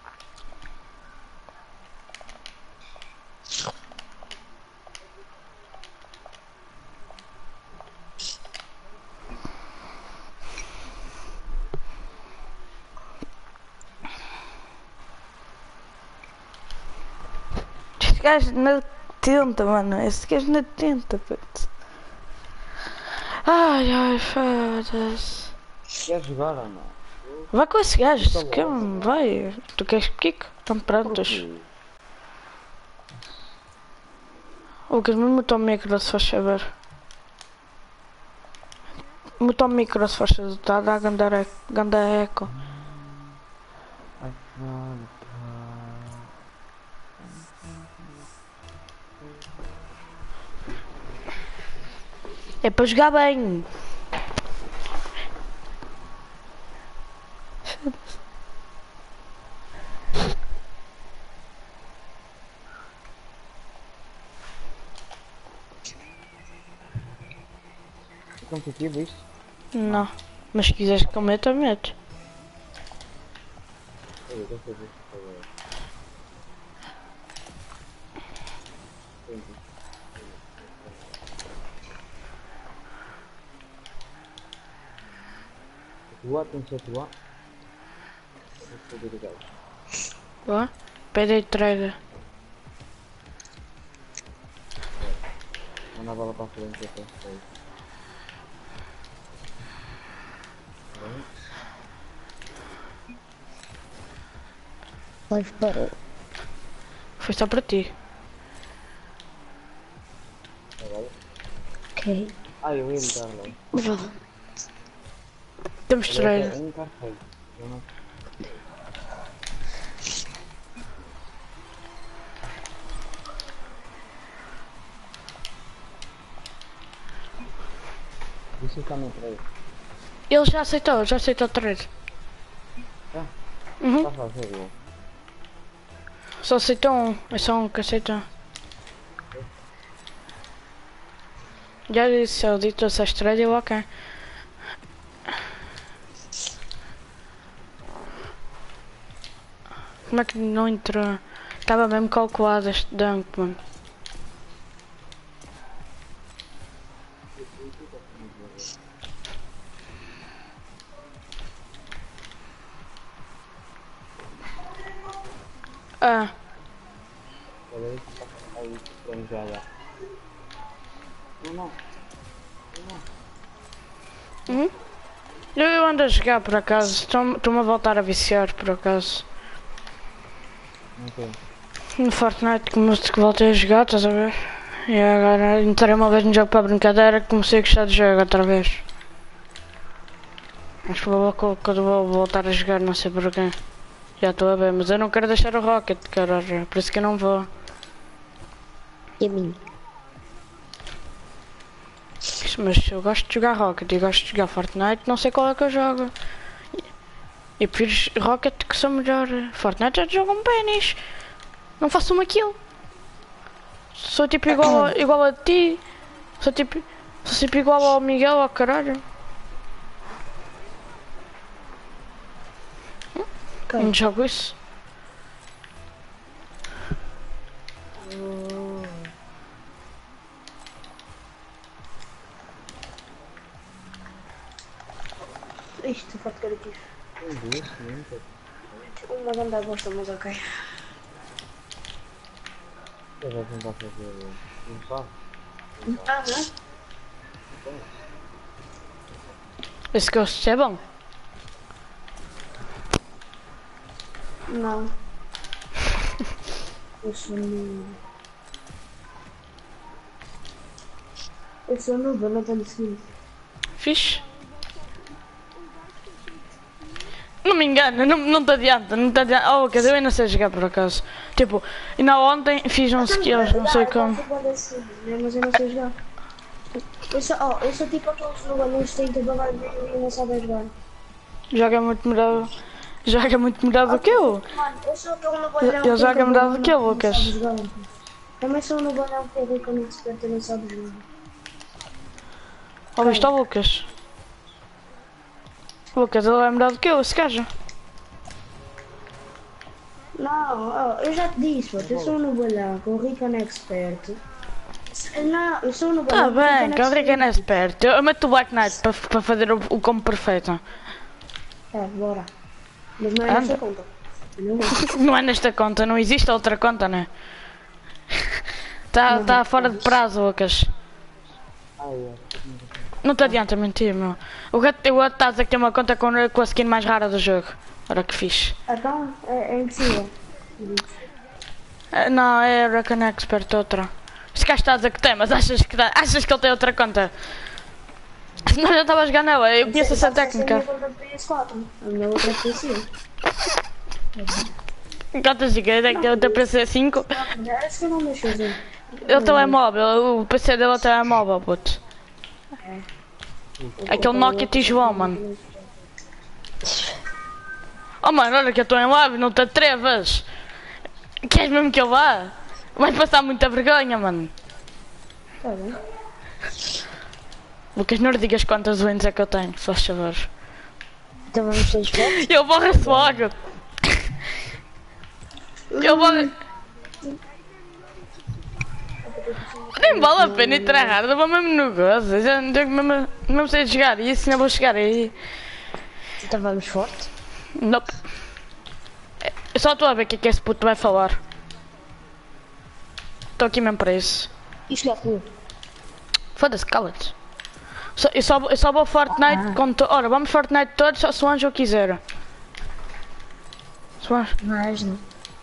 Este gajo não tenta, mano. Este gajo não tenta, puto. Ai, ai, foda-se. Quer jogar ou não? Vai com esse gajo, se quer, vai. Tu queres kick? Estão prontos. Porquê? O que me mutou o micro, se faz saber. Mutou o micro, se faz saber. Está a dar ganda ganda eco. Ai, não, É para jogar bem. é competitivo isto? Não. Mas se quiseres que eu meta, meto. Olha, deixa eu ver se foi. Tua, tem que ser tua. Vou fazer o gajo. Boa. Pede a entrega. Manda a bola para a frente que eu pensei. Live parou. Foi só para ti. Agora? Ok. Ah, eu ia entrar lá. Vá. Temos treino. Um carro feio. Eu não. Isso está no treino. Ele já aceitou, já aceitou o treino. Já? Uhum. Está a fazer eu. Só aceitou um. É só um que aceitou. Já disse, eu dito essa estrela e eu ok. Como é que não entrou? Estava mesmo calculado este dunk, mano. Ah, Olha aí, está aí, treino já já. Não, não. uhum. eu, eu ando a jogar por acaso. Estou-me a voltar a viciar por acaso. Não tem. No Fortnite comecei que voltei a jogar, estás a ver? E agora entrei uma vez no jogo para brincadeira que comecei a gostar de jogo outra vez. Mas provavelmente que eu vou voltar a jogar, não sei porquê. Já estou a ver, mas eu não quero deixar o Rocket, caralho, por isso que eu não vou. E a mim? Mas eu gosto de jogar Rocket e gosto de jogar Fortnite, não sei qual é que eu jogo. E prefiro Rocket que sou melhor. Fortnite já jogam pênis. Não faço uma kill. Sou tipo igual a, igual a ti. Sou tipo, sou tipo igual ao Miguel, ao caralho. Ok. Não jogo isso. Isto, pode ficar aqui. Tem duas, muitas. Uma grande bosta, mas ok. Eu vou tentar fazer. Não sabe? Ah, não? Esse gosto é bom. Não. Eu sou noob. Eu sou noob, eu não tenho seguinte. Fixe. Não me engano, não, não te adianta, não te adianta. Oh, quer dizer, eu ainda sei jogar por acaso. Tipo, ainda ontem fiz uns skills, não sei como. Mas eu não sei jogar. Eu sou, oh, eu sou tipo aqueles jogadores que têm que jogar e não sabem jogar. Joga muito melhor. Joga muito melhor do que eu. Mano, eu sou aquele no balão. Ele joga melhor do que eu, Lucas. Também sou no balão que é rico, não se quer não sabe jogar. Ouviste o Lucas? Lucas, ele é melhor do que eu, esse gajo. Não, oh, eu já te disse, pô, eu sou no balão, com o Rico é expert. Não, eu sou no Tá balão. bem, que o Rick não é esperto. Eu meto o Black Knight para para fazer o, o combo perfeito. É, bora. Mas não é Anda. nessa conta. Não é. Não é nesta conta, não existe outra conta, né? Tá, tá fora de prazo, Lucas. Não te adianta mentir, meu. O gato eu está a dizer que tem uma conta com, com a skin mais rara do jogo. Olha que fixe. Então, é, é impossível. Eh, Não, é Recon Expert outra. Este gajo está a dizer que tem, mas achas que, dá, achas que ele tem outra conta? Senão eu já estava a jogar nela, eu conheço essa técnica. A minha conta de P S quatro. A minha outra é P C. Quantas gigas é que eu tenho P C cinco? É isso que eu não mexo assim. Ele telemóvel, o P C dele é telemóvel, puto. Aquele Nokia Tijuão, mano. Oh mano, olha que eu estou em live, não te atrevas. Queres mesmo que eu vá? Vai passar muita vergonha, mano. Tá bem. Lucas, não lhe digas quantas doentes é que eu tenho, só favor. Então vamos todos fotos? Eu borro-se logo. Eu borro... Nem vale a pena entrar hard, eu vou mesmo no gozo. Já não tenho mesmo, mesmo sei jogar isso, não vou chegar aí. Então vamos forte? Nope. Eu só estou a ver o que é que esse puto vai falar. Estou aqui mesmo para isso. Isto é comigo. Foda-se, cala-te. Só- Eu só, eu só vou Fortnite com to... Ora, vamos Fortnite todos, só se o Anjo quiser. Se o Anjo... Mas não.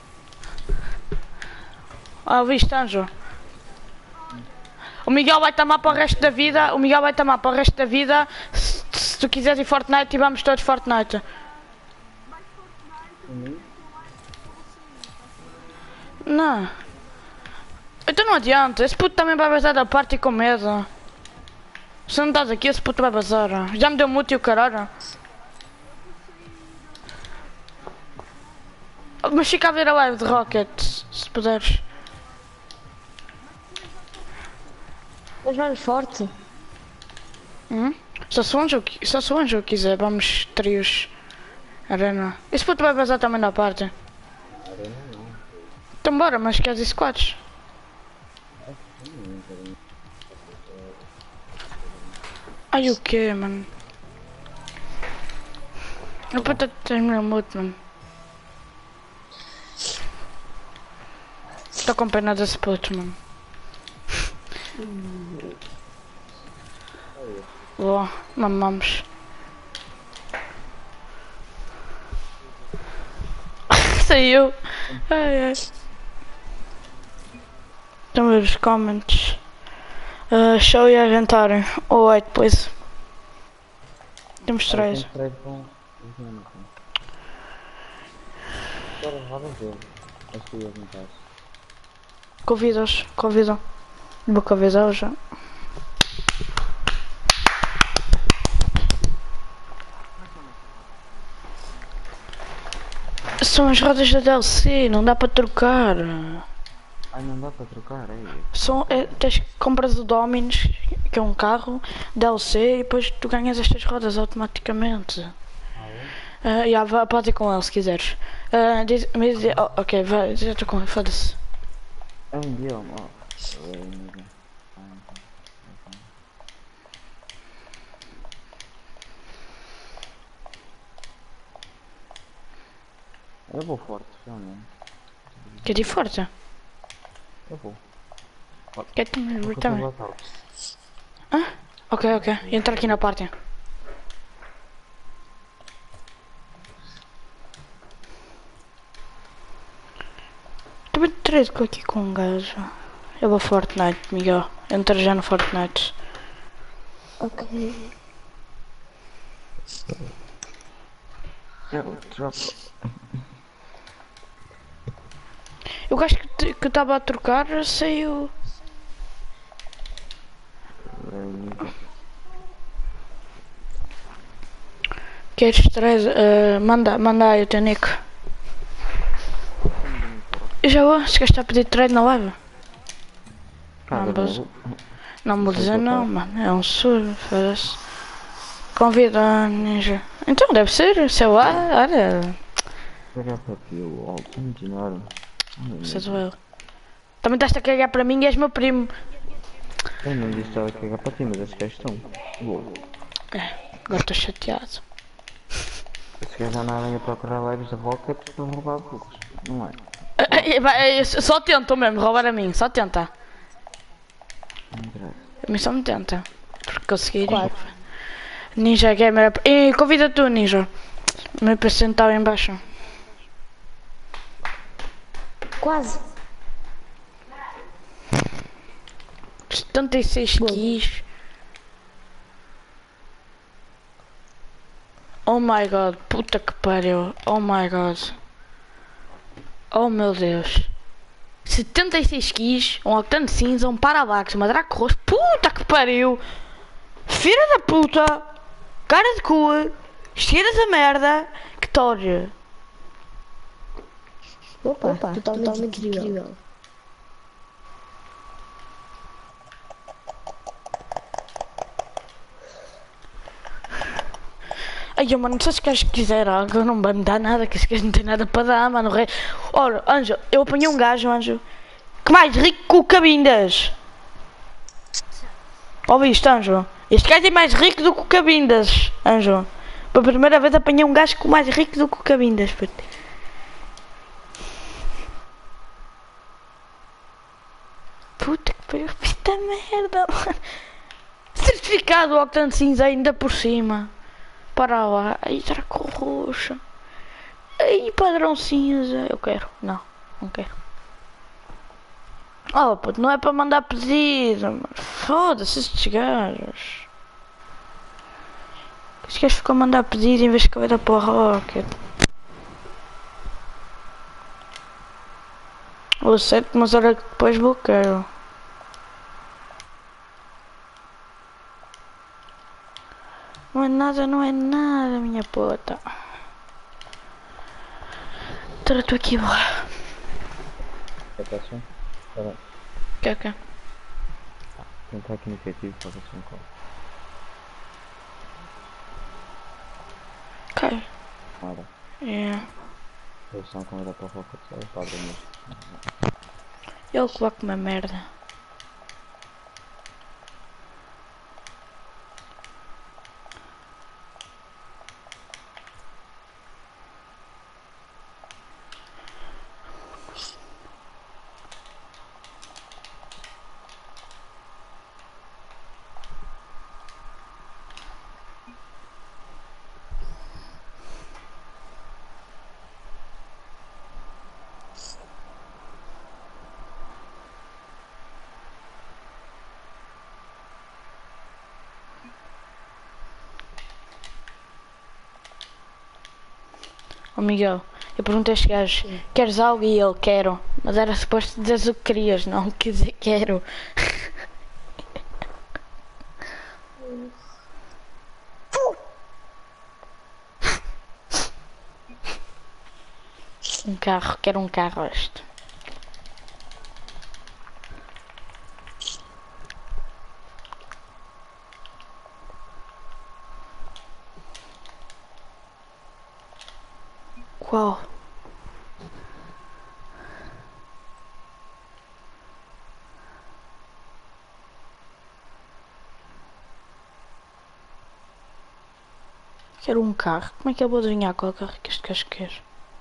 Ah, viste, Anjo? O Miguel vai tomar para o resto da vida. O Miguel vai tomar para o resto da vida. Se, se tu quiseres ir Fortnite, e vamos todos Fortnite. Não. Então não adianta. Esse puto também vai vazar da parte com medo. Se não estás aqui, esse puto vai vazar. Já me deu mute e o caralho. Mas fica a ver a live de Rocket, se puderes. Mas vamos forte. Hum? Só se o Anjo, qui- só se o Anjo quiser, vamos trios. Arena. Esse puto vai vazar também da parte. Então bora, mas queres ir squads? Ai o que, mano? A puta tem meu mute, mano. Estou com pena desse puto, mano. Boa, mamamos. Saiu. Ai, ai. Estão a ver os comments. Uh, show e inventário. Oh, wait, please. Temos três. Três com... Agora roda ver. Acho que ia juntar. Convidas, convidam. Vou convidar já. São as rodas da D L C, não dá para trocar. Ai, não dá para trocar, é isso. São, é, tens, compras o Dominus, que é um carro, D L C, e depois tu ganhas estas rodas automaticamente. Ah, é? Uh, yeah, vá, pode ir com ele se quiseres. Uh, diz, me diz, oh, ok, vai, já estou com ele, foda-se. É um bioma, ó. É um bioma. Ah, então. Eu vou forte, realmente. Quer ir forte? Eu vou. Quer também, Vou também. fazer blackout. Ah? Ok, ok, entra aqui na parte. Também treino aqui com um gajo. Eu vou Fortnite, Miguel. Entra já no Fortnite. Ok. Eu troco. Eu acho que te- que eu estava a trocar, saiu. Queres três? Uh, manda, manda aí o teu nick. Eu já vou, se queres estar a pedir trade na live. Não, vou, não vou dizer não, mano. É um surdo, foda-se. Convida a ninja. Então deve ser, sei lá, olha. Pegar para aqui o alto, não tinha nada. Sei sou eu. Também estás a cagar para mim e és meu primo. Eu não disse que estava a cagar para ti, mas esses gajos estão. Boa. É, agora estou chateado. Esses gajos já não vêm a procurar lives da Rocket para roubar burros, não é? É, é, é, só tentam mesmo roubar a mim, só tenta. Não interessa. A mim só me tenta. Porque conseguir. Ninja Gamer. E convida tu, Ninja. O meu P C estava em baixo. Quase. setenta e seis keys. Oh my god, puta que pariu. Oh my god. Oh meu Deus. setenta e seis keys, um octane cinza, um paralax, uma draco roxo. Puta que pariu. Filha da puta. Cara de cu. Cheira da merda. Que torre. Opa, Opa totalmente, totalmente incrível. Ai, mano, se os gajos quiserem algo, eu não vou me dar nada, que os gajos não têm nada para dar, mano. Rei. Ora, Anjo, eu apanhei um gajo, Anjo, que mais rico que o Cabindas. Ouviste, Anjo? Este gajo é mais rico do que o Cabindas, Anjo. Pela primeira vez apanhei um gajo que é mais rico do que o Cabindas, puto. Puta que pariu, puta merda, mano. Certificado octane cinza ainda por cima. Para lá, aí draco roxa. Aí padrão cinza. Eu quero, não, não quero. Oh puto, não é para mandar pedido, mano. Foda-se estes gajos. Estes gajos ficam a mandar pedido em vez de caber para a Rocket. Eu aceito, mas olha que depois bloqueio. Não é nada, não é nada, minha puta. Agora estou aqui lá. É para assim? Espera. Que que? Tentar aqui no criativo para ver se não corre. Ok. Ora, Yeah. eles são com era para a Rocket, é para abrir mesmo. Ele coloca uma merda. Oh Miguel, eu perguntei a este gajo, queres algo? E ele, quero. Mas era suposto dizeres o que querias, não quer dizer quero. Um carro, quero um carro este. Qual? Quero um carro. Como é que eu vou adivinhar qual carro que este gajo quer?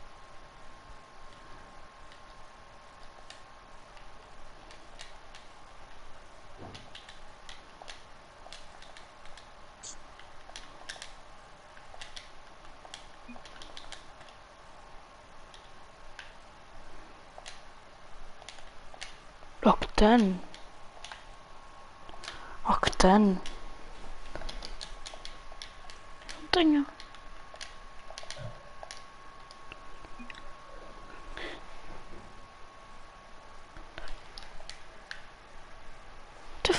Octane. Octane. Não tenho.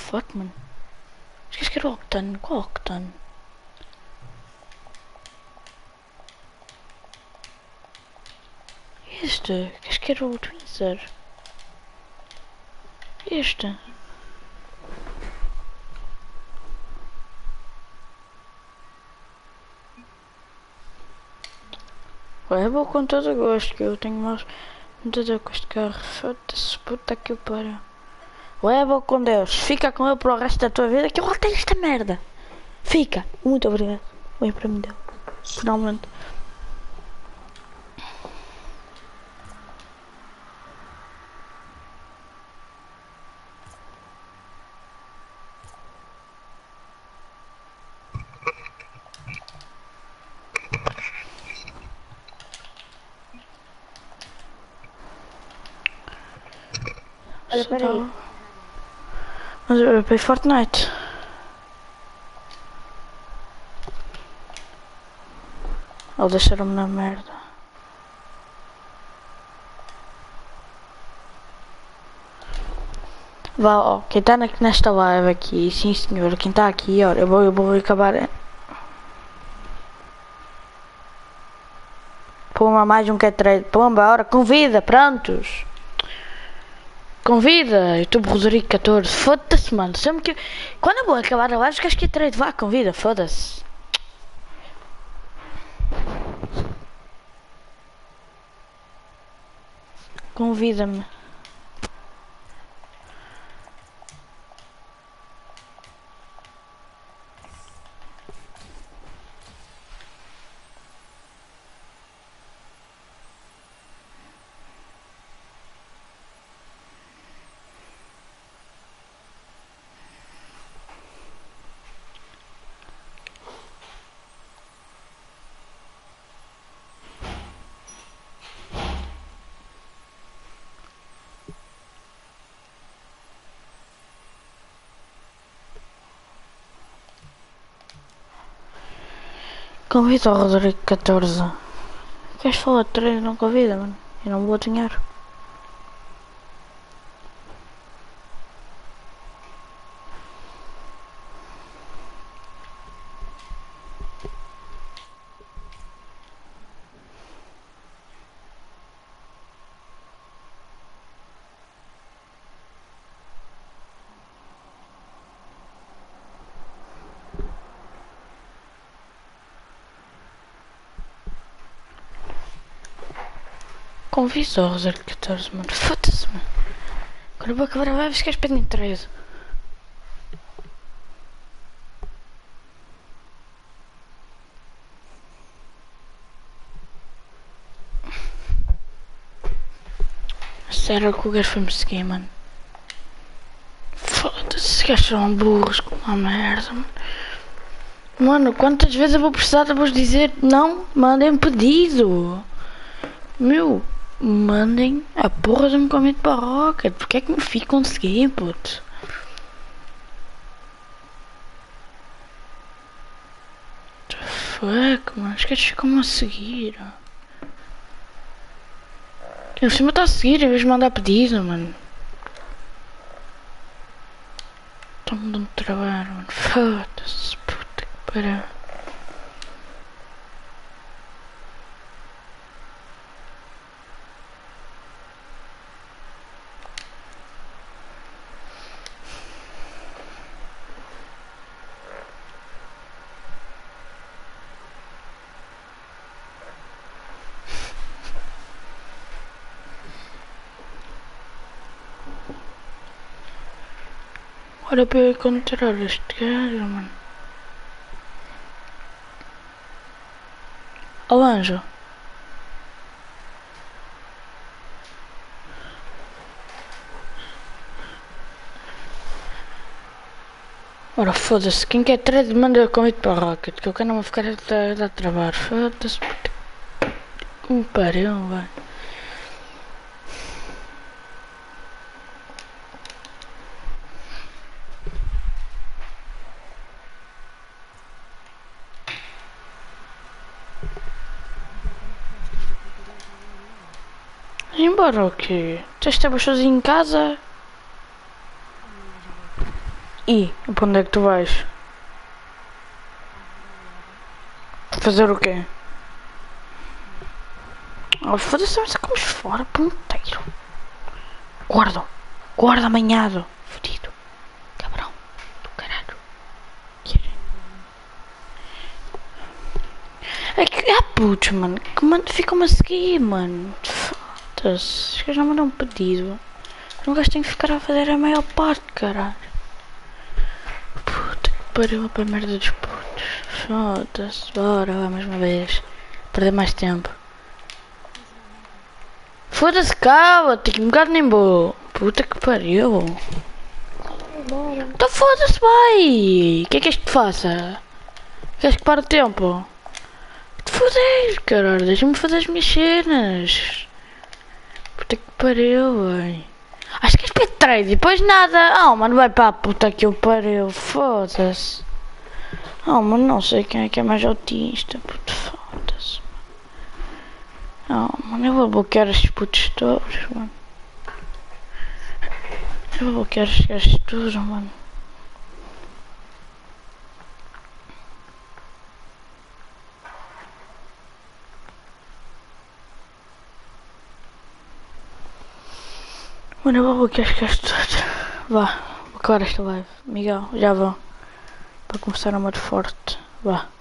fuck, mano? Esqueci que era o Octane. Qual Octane? Este. Acho que era o Twitter. Este. Ué, eu vou com todo o gosto, que eu tenho mais muito com este carro. Foda-se, puta que o pariu. Ué, vou com Deus. Fica com ele para o resto da tua vida, que eu odeio esta merda. Fica. Muito obrigado. Bem para mim deu. Finalmente. Olha, peraí. Mas eu para Fortnite. Ou deixaram-me na merda. Vá, ó, quem está nesta live aqui, sim senhor, quem está aqui, olha, eu vou, eu vou acabar. Puma, mais um que é trade. Pumba, ora, convida, prontos. Convida, YouTube Rodrigo catorze. Foda-se, mano. Sempre que. Quando eu vou acabar a live, acho que é trade. Vá, convida, foda-se. Convida-me. Convida o Rodrigo catorze. Queres falar de treino? Não convida, mano. Eu não vou dinheiro. Convida o Rodrigo catorze, mano. Foda-se, mano. Quando eu vou acabar a live, esquece para nem trade. Sério que o gajo foi-me seguir, mano. Foda-se, esses gajos são burros com uma merda, mano. Mano, quantas vezes eu vou precisar de vos dizer não, mandem pedido. Meu, mandem a porra de um convite para a Rocket. Porque é que me ficam a seguir, puto? The fuck, mano, os gajos ficam a seguir. Ele cima está a seguir em vez de mandar pedido, mano. Estão-me dando trabalho, mano. Foda-se, puta que pariu. Olha para eu encontrar este gajo, mano. Ó anjo. Ora foda-se, quem quer trade manda convite para a Rocket, que eu quero não me ficar a dar, dar trabalho. Foda-se, como pariu, velho. Embora o quê? Tu estavas sozinho em casa? E para onde é que tu vais? Fazer o quê? Oh, foda-se, mas sacamos fora, ponteiro. Guarda, guarda amanhado. Fudido. Cabrão. Do caralho. É que há putos, mano, que man, ficam-me a seguir, mano. Foda-se. Os gajos não mandam um pedido. Um gajo tem que ficar a fazer a maior parte, caralho. Puta que pariu para a merda dos putos. Foda-se. Bora, vai mais uma vez. Perder mais tempo. Foda-se, cala, tenho um bocado nem vou. Puta que pariu. Então foda-se, vai. O que é que és que te faça? Queres que pare o tempo? Te fodes, caralho, deixa-me fazer as minhas cenas. Puta que pariu, véi. Acho que és para trade e depois nada. Oh, mano, vai para a puta que eu pariu. Foda-se. Oh, mano, não sei quem é que é mais autista. Puta, foda-se. Oh, mano, eu vou bloquear estes putos todos, mano. Eu vou bloquear estes gajos todos, mano. Mano, eu vou bloquear estes gajos todos. Vá, vou acabar esta live. Miguel, já vão. Para começar a modo forte. Vá.